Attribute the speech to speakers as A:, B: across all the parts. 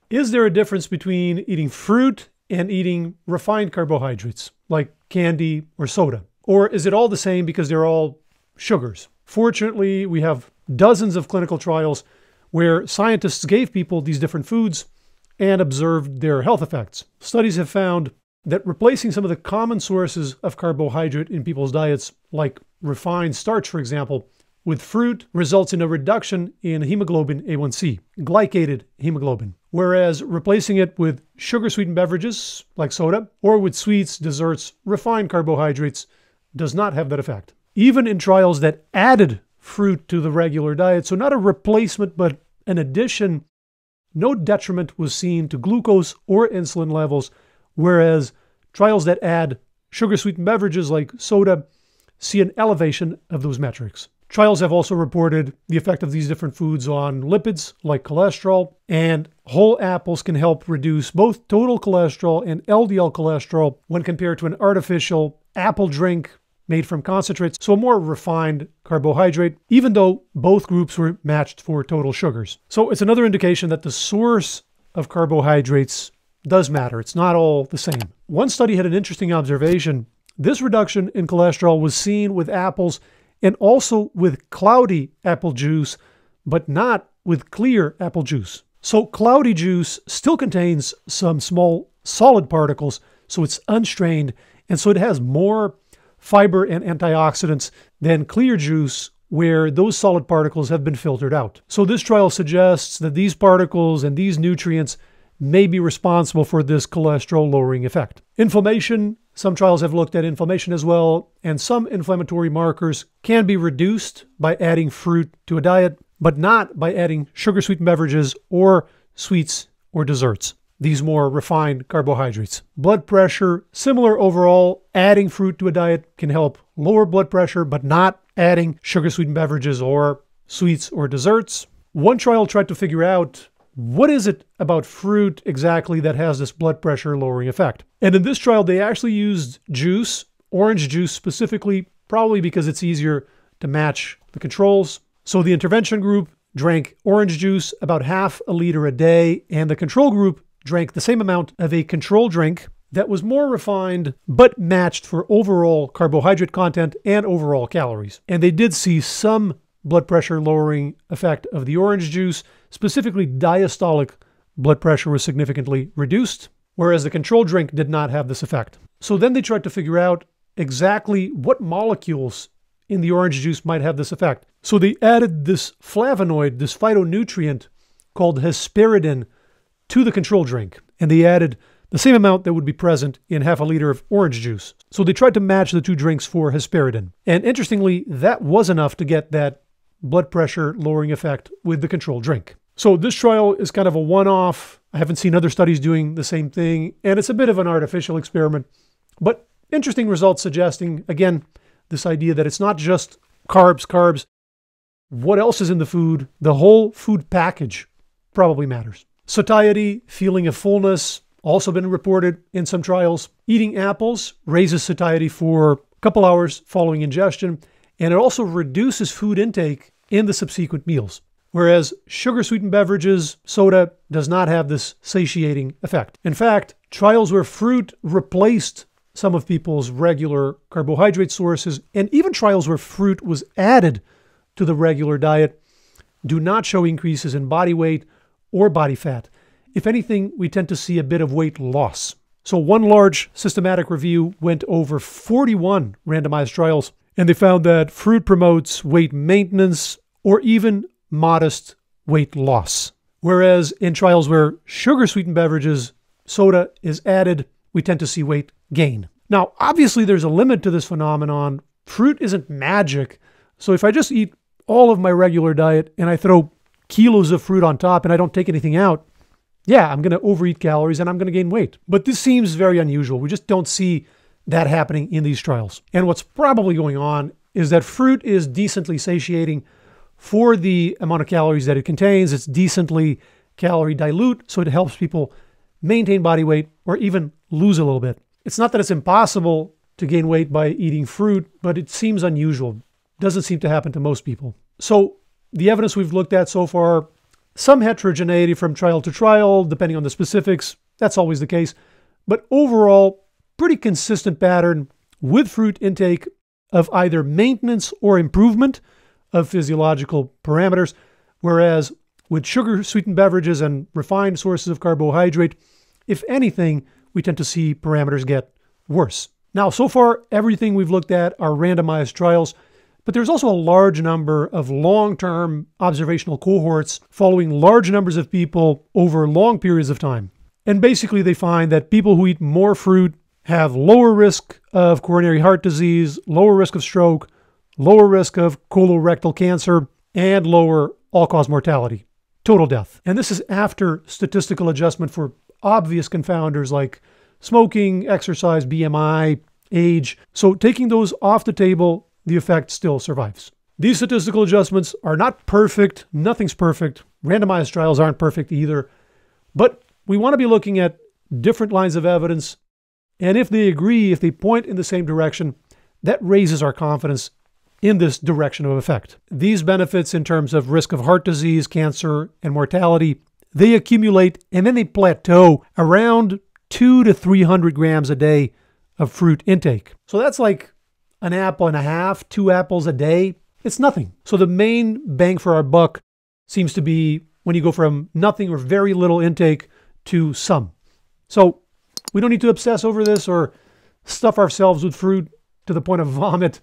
A: Is there a difference between eating fruit and eating refined carbohydrates like candy or soda? Or is it all the same because they're all sugars? Fortunately, we have dozens of clinical trials where scientists gave people these different foods and observed their health effects. Studies have found that replacing some of the common sources of carbohydrate in people's diets, like refined starch, for example, with fruit results in a reduction in hemoglobin A1C, glycated hemoglobin. Whereas replacing it with sugar-sweetened beverages like soda or with sweets, desserts, refined carbohydrates does not have that effect. Even in trials that added fruit to the regular diet, so not a replacement but an addition, no detriment was seen to glucose or insulin levels, whereas trials that add sugar-sweetened beverages like soda see an elevation of those metrics. Trials have also reported the effect of these different foods on lipids like cholesterol, and whole apples can help reduce both total cholesterol and LDL cholesterol when compared to an artificial apple drink made from concentrates, so a more refined carbohydrate, even though both groups were matched for total sugars. So it's another indication that the source of carbohydrates does matter. It's not all the same. One study had an interesting observation. This reduction in cholesterol was seen with apples and also with cloudy apple juice, but not with clear apple juice. So cloudy juice still contains some small solid particles, so it's unstrained, and so it has more fiber and antioxidants than clear juice, where those solid particles have been filtered out. So this trial suggests that these particles and these nutrients may be responsible for this cholesterol lowering effect. Inflammation, some trials have looked at inflammation as well, and some inflammatory markers can be reduced by adding fruit to a diet, but not by adding sugar-sweetened beverages or sweets or desserts, these more refined carbohydrates. Blood pressure, similar overall. Adding fruit to a diet can help lower blood pressure, but not adding sugar-sweetened beverages or sweets or desserts. One trial tried to figure out what is it about fruit exactly that has this blood pressure lowering effect. And in this trial, they actually used juice, orange juice specifically, probably because it's easier to match the controls. So the intervention group drank orange juice about half a liter a day, and the control group drank the same amount of a control drink that was more refined, but matched for overall carbohydrate content and overall calories. And they did see some blood pressure lowering effect of the orange juice. Specifically, diastolic blood pressure was significantly reduced, whereas the control drink did not have this effect. So then they tried to figure out exactly what molecules in the orange juice might have this effect. So they added this flavonoid, this phytonutrient called hesperidin, to the control drink, and they added the same amount that would be present in half a liter of orange juice. So they tried to match the two drinks for hesperidin. And interestingly, that was enough to get that blood pressure lowering effect with the control drink. So this trial is kind of a one-off. I haven't seen other studies doing the same thing, and it's a bit of an artificial experiment, but interesting results suggesting, again, this idea that it's not just carbs. What else is in the food? The whole food package probably matters. Satiety, feeling of fullness, also been reported in some trials. Eating apples raises satiety for a couple hours following ingestion, and it also reduces food intake in the subsequent meals. Whereas sugar-sweetened beverages, soda, does not have this satiating effect. In fact, trials where fruit replaced some of people's regular carbohydrate sources, and even trials where fruit was added to the regular diet, do not show increases in body weight or body fat. If anything, we tend to see a bit of weight loss. So one large systematic review went over 41 randomized trials, and they found that fruit promotes weight maintenance or even modest weight loss. Whereas in trials where sugar-sweetened beverages, soda, is added, we tend to see weight gain. Now, obviously there's a limit to this phenomenon. Fruit isn't magic. So if I just eat all of my regular diet and I throw kilos of fruit on top and I don't take anything out, yeah, I'm going to overeat calories and I'm going to gain weight. But this seems very unusual. We just don't see that happening in these trials. And what's probably going on is that fruit is decently satiating for the amount of calories that it contains. It's decently calorie dilute, so it helps people maintain body weight or even lose a little bit. It's not that it's impossible to gain weight by eating fruit, but it seems unusual. Doesn't seem to happen to most people. So the evidence we've looked at so far Some heterogeneity from trial to trial, depending on the specifics. That's always the case. But overall, pretty consistent pattern with fruit intake of either maintenance or improvement of physiological parameters, whereas with sugar-sweetened beverages and refined sources of carbohydrate, if anything, we tend to see parameters get worse. Now, so far, everything we've looked at are randomized trials, but there's also a large number of long-term observational cohorts following large numbers of people over long periods of time. And basically, they find that people who eat more fruit have lower risk of coronary heart disease, lower risk of stroke, lower risk of colorectal cancer, and lower all-cause mortality, total death. And this is after statistical adjustment for obvious confounders like smoking, exercise, BMI, age. So taking those off the table, the effect still survives. These statistical adjustments are not perfect. Nothing's perfect. Randomized trials aren't perfect either. But we want to be looking at different lines of evidence. And if they agree, if they point in the same direction, that raises our confidence in this direction of effect. These benefits in terms of risk of heart disease, cancer, and mortality, they accumulate and then they plateau around 200 to 300 grams a day of fruit intake. So that's like an apple and a half, 2 apples a day. It's nothing. So the main bang for our buck seems to be when you go from nothing or very little intake to some. So we don't need to obsess over this or stuff ourselves with fruit to the point of vomit.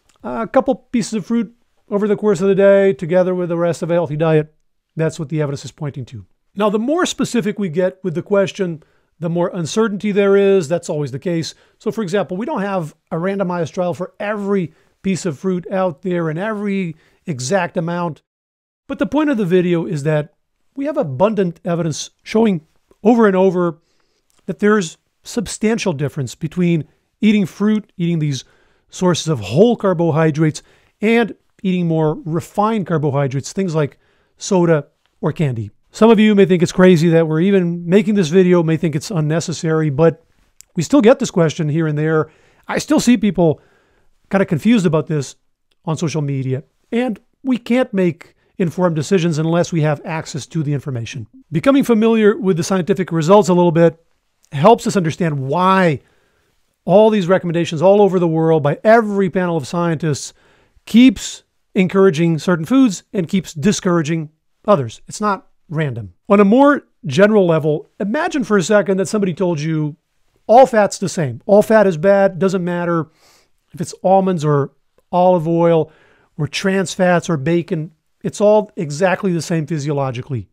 A: A couple pieces of fruit over the course of the day together with the rest of a healthy diet. That's what the evidence is pointing to. Now, the more specific we get with the question, the more uncertainty there is. That's always the case. So, for example, we don't have a randomized trial for every piece of fruit out there and every exact amount. But the point of the video is that we have abundant evidence showing over and over that there's substantial difference between eating fruit, eating these sources of whole carbohydrates, and eating more refined carbohydrates, things like soda or candy. Some of you may think it's crazy that we're even making this video, may think it's unnecessary, but we still get this question here and there. I still see people kind of confused about this on social media, and we can't make informed decisions unless we have access to the information. Becoming familiar with the scientific results a little bit helps us understand why all these recommendations all over the world by every panel of scientists keeps encouraging certain foods and keeps discouraging others. It's not random. On a more general level, imagine for a second that somebody told you all fat's the same. All fat is bad. Doesn't matter if it's almonds or olive oil or trans fats or bacon. It's all exactly the same physiologically.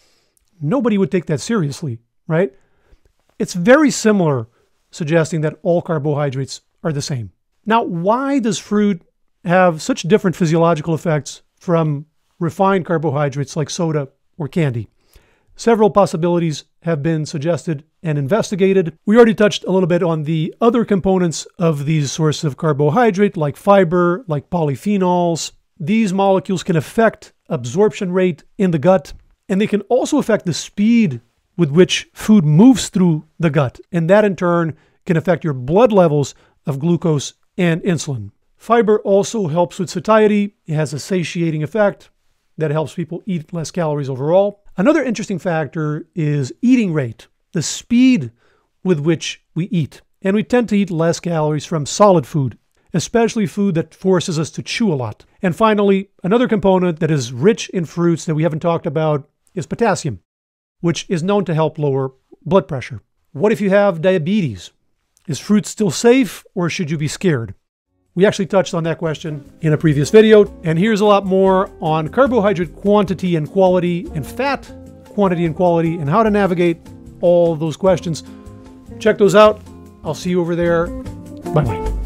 A: Nobody would take that seriously, right? It's very similar, suggesting that all carbohydrates are the same. Now, why does fruit have such different physiological effects from refined carbohydrates like soda or candy? Several possibilities have been suggested and investigated. We already touched a little bit on the other components of these sources of carbohydrate, like fiber, like polyphenols. These molecules can affect absorption rate in the gut, and they can also affect the speed with which food moves through the gut, and that in turn can affect your blood levels of glucose and insulin. Fiber also helps with satiety. It has a satiating effect that helps people eat less calories overall. Another interesting factor is eating rate, the speed with which we eat. And we tend to eat less calories from solid food, especially food that forces us to chew a lot. And finally, another component that is rich in fruits that we haven't talked about is potassium, which is known to help lower blood pressure. What if you have diabetes? Is fruit still safe, or should you be scared? We actually touched on that question in a previous video, and here's a lot more on carbohydrate quantity and quality and fat quantity and quality and how to navigate all of those questions. Check those out. I'll see you over there. Bye-bye.